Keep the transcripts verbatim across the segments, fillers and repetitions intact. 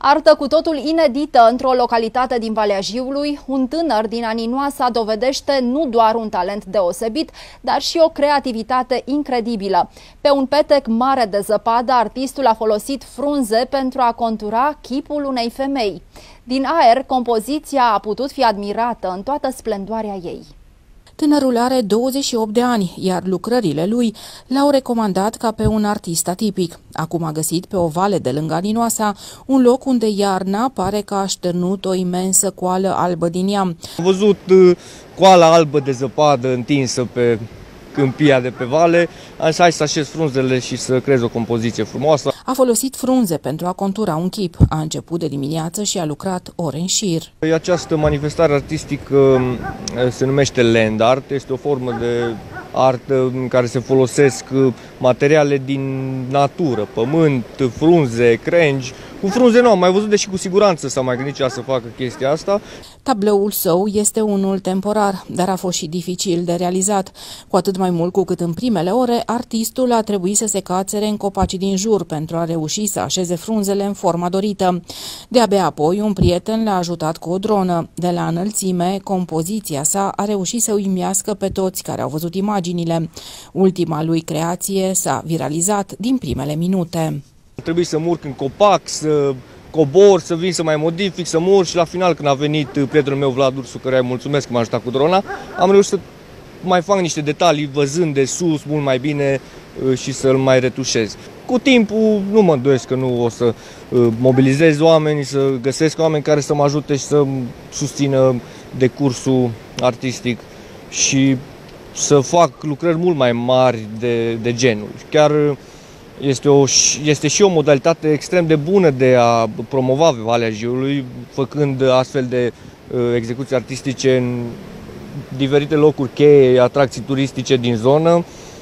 Artă cu totul inedită într-o localitate din Valea Jiului, un tânăr din Aninoasa dovedește nu doar un talent deosebit, dar și o creativitate incredibilă. Pe un petec mare de zăpadă, artistul a folosit frunze pentru a contura chipul unei femei. Din aer, compoziția a putut fi admirată în toată splendoarea ei. Tânărul are douăzeci și opt de ani, iar lucrările lui l-au recomandat ca pe un artist atipic. Acum a găsit pe o vale de lângă Aninoasa un loc unde iarna pare că a așternut o imensă coală albă din ea. Am văzut uh, coala albă de zăpadă întinsă pe câmpia de pe vale, am zis hai să așez frunzele și să creez o compoziție frumoasă. A folosit frunze pentru a contura un chip. A început de dimineață și a lucrat ore în șir. Această manifestare artistică se numește land art, este o formă de artă în care se folosesc materiale din natură, pământ, frunze, crengi. Cu frunze nu am mai văzut, deși cu siguranță s-a mai gândit cea să facă chestia asta. Tabloul său este unul temporar, dar a fost și dificil de realizat, cu atât mai mult cu cât în primele ore artistul a trebuit să se cațere în copacii din jur pentru a reuși să așeze frunzele în forma dorită. De-abia apoi un prieten l-a ajutat cu o dronă. De la înălțime, compoziția sa a reușit să uimească pe toți care au văzut imaginile. Ultima lui creație s-a viralizat din primele minute. Trebuie să murc în copac, să cobor, să vin să mai modific, să mor și la final când a venit prietenul meu Vlad Ursu, care îi mulțumesc că m-a ajutat cu drona, am reușit să mai fac niște detalii văzând de sus mult mai bine și să-l mai retușez. Cu timpul nu mă îndoiesc că nu o să mobilizez oameni, să găsesc oameni care să mă ajute și să susțină decursul artistic și să fac lucrări mult mai mari de, de genul. Chiar Este, o, este și o modalitate extrem de bună de a promova Valea Jiului, făcând astfel de uh, execuții artistice în diferite locuri cheie, atracții turistice din zonă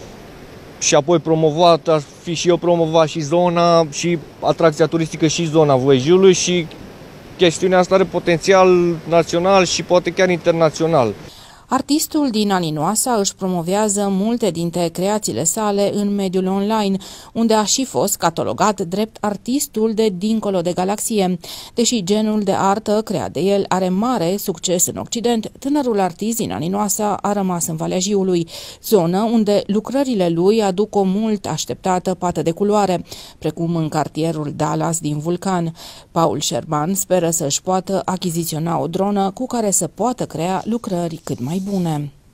și apoi promovat, ar fi și eu promova și zona și atracția turistică și zona Valea Jiului și chestiunea asta are potențial național și poate chiar internațional. Artistul din Aninoasa își promovează multe dintre creațiile sale în mediul online, unde a și fost catalogat drept artistul de dincolo de galaxie. Deși genul de artă creat de el are mare succes în Occident, tânărul artist din Aninoasa a rămas în Valea Jiului, zonă unde lucrările lui aduc o mult așteptată pată de culoare, precum în cartierul Dallas din Vulcan. Paul Șerban speră să își poată achiziționa o dronă cu care să poată crea lucrări cât mai bune.